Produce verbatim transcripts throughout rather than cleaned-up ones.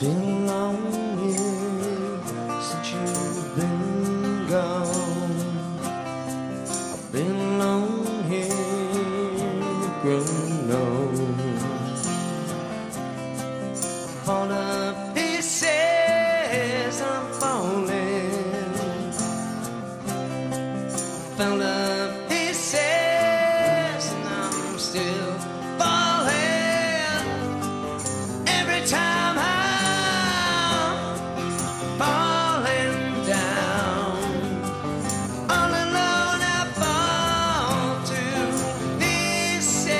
been a long year since you've been gone. I've been alone here, growing old. Fall to pieces, I'm falling. Fell to pieces, and I'm still falling. Every time I'm falling down, all alone I fall to pieces.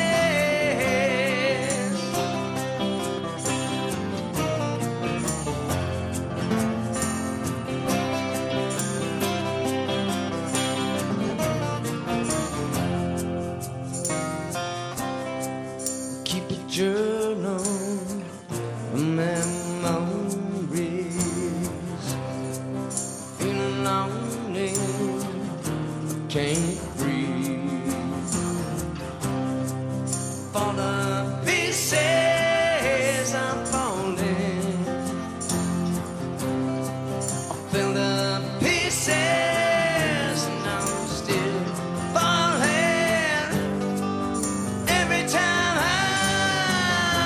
Keep a journal of memories. Feeling lonely, can't breathe. Fall to pieces, I'm falling. I fell to pieces, and I'm still falling. Every time I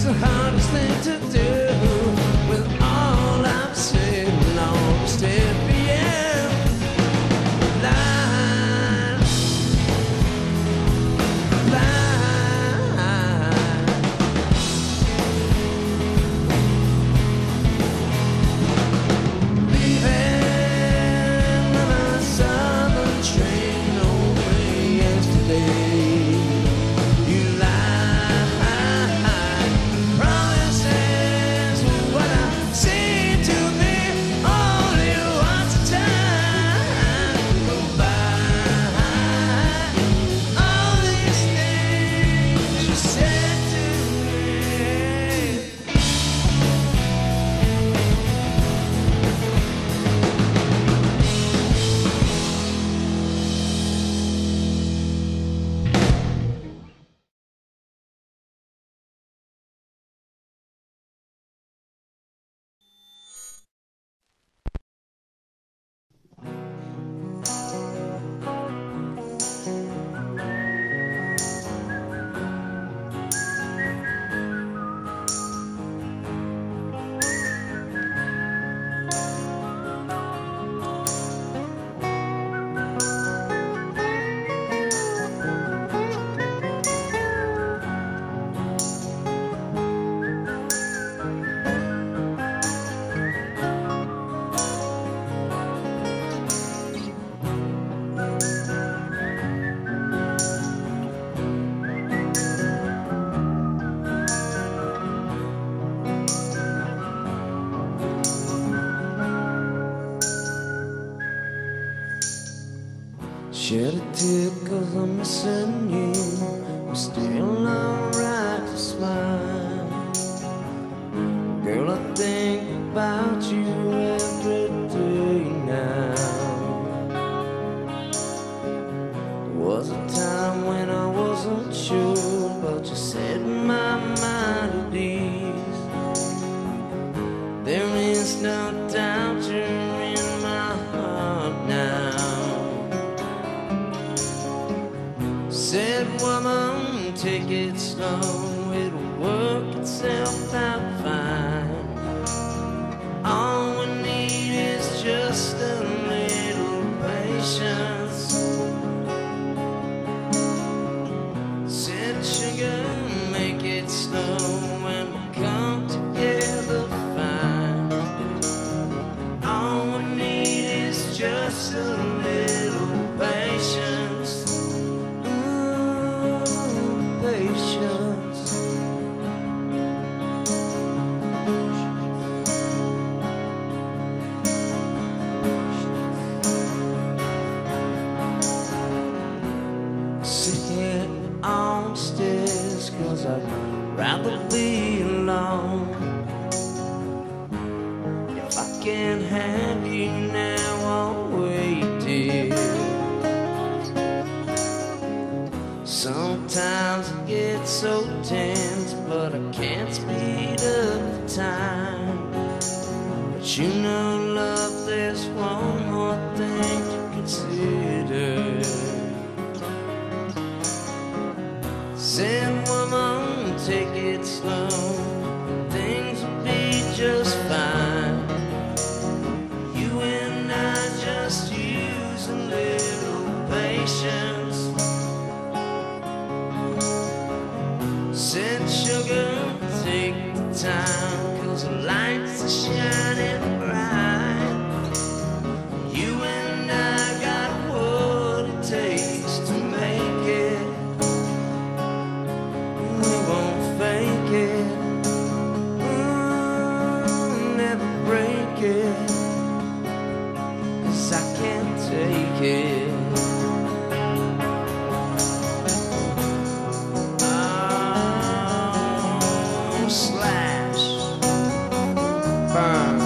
the hardest thing to do. With all I've said and all the step beyond line, line. Leaving on a southern train away yesterday. Shed a tear cause I'm missing you. I'm still alright to smile. Girl, I think about you every day now. There was a time when I wasn't sure, but you set my mind at ease. There is no doubt you're in my heart now. Said woman, take it slow, it'll work itself out fine. All we need is just a little patience. Said sugar, make it slow and we'll come together fine. All we need is just a little patience. Patience. Sit here on the stairs cause I'd rather be alone. If I can't have you now, I'll wait, dear. Sometimes I get so tense, but I can't speed up the time. But you know, love, there's one more thing to consider. Said woman, take it slow, things will be just fine. You and I just use a little patience. Said sugar, take the time, cause the lights are shining bright. You and I got what it takes to make it. We won't fake it, mm, never break it, cause I can't take it. Slash, burn.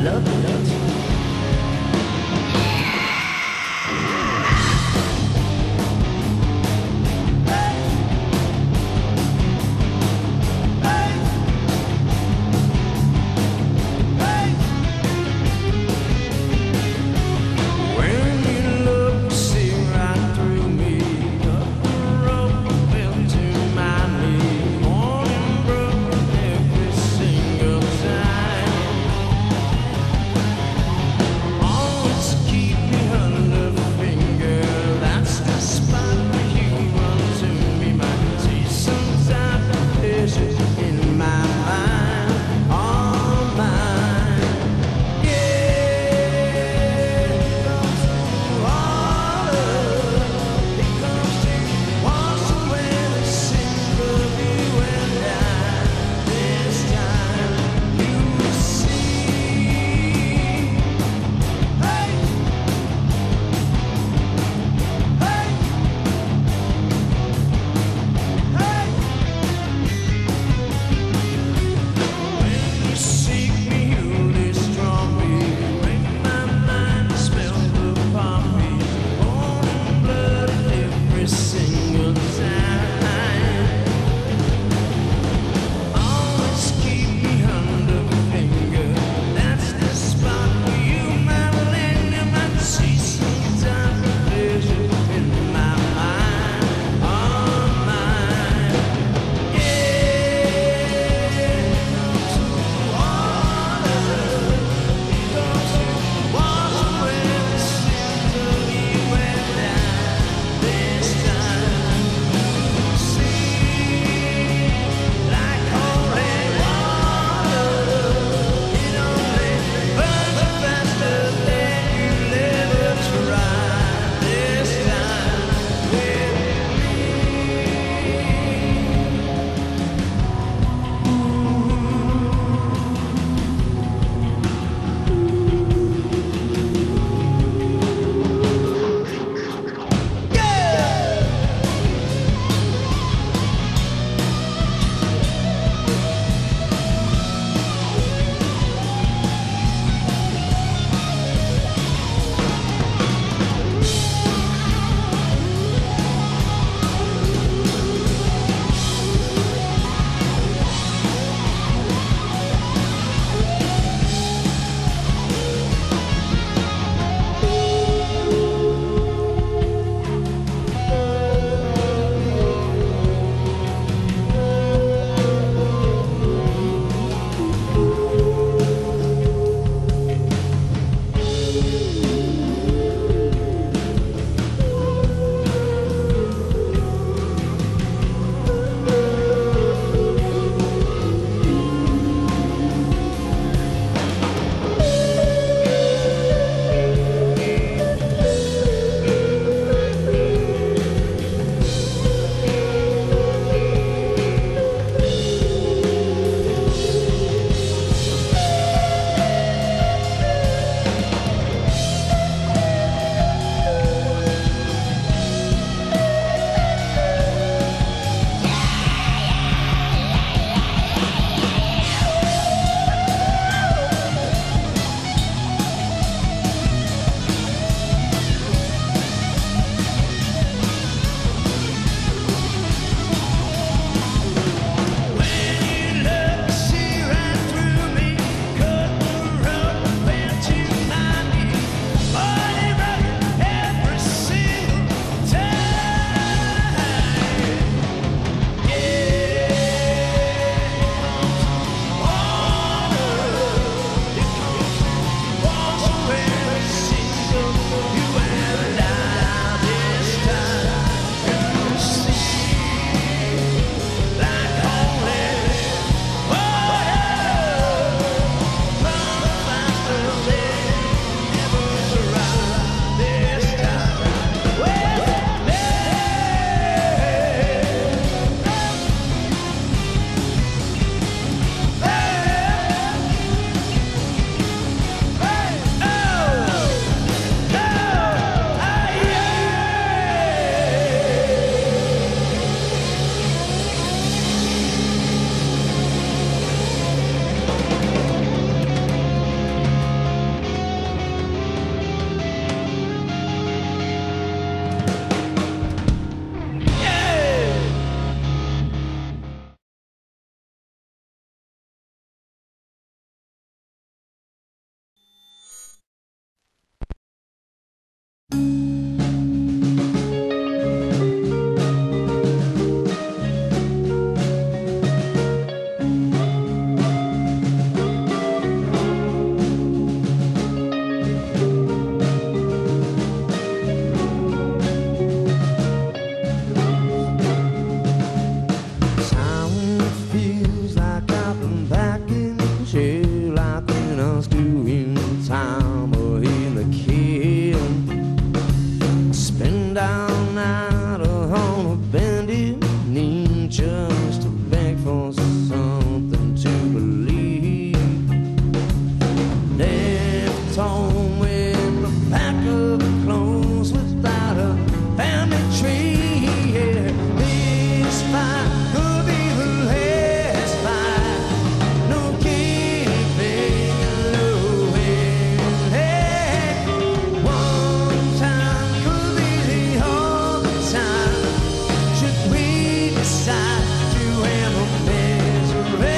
love it. when I was doing time in the kid. Spend all night on a bended knee just to beg for something to believe. Left home with a pack of clothes without a family tree. Yeah, this fight could be the last fight. No giving, no winning. One time could be the only time. Should we decide to end the misery?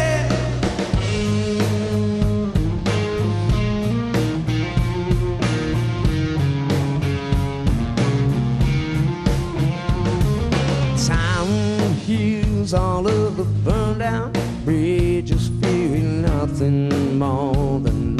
Time heals all of the burned out bridges, fearing nothing more than